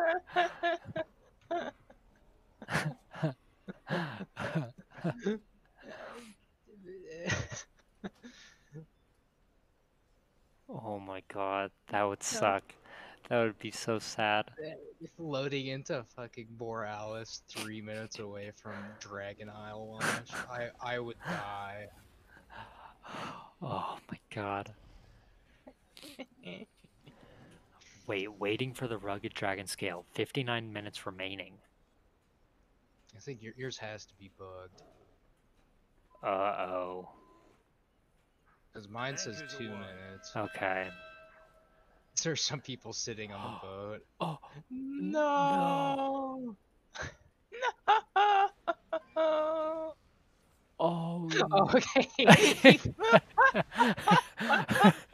Oh my god, that would suck. That would be so sad. Loading into fucking Boralus 3 minutes away from Dragon Isle launch. I would die. Oh my god. Wait, waiting for the rugged dragon scale. 59 minutes remaining. I think yours has to be bugged. Uh-oh. Because mine says 2 minutes. Okay. There's some people sitting on the boat. Oh, No! No! oh, Okay.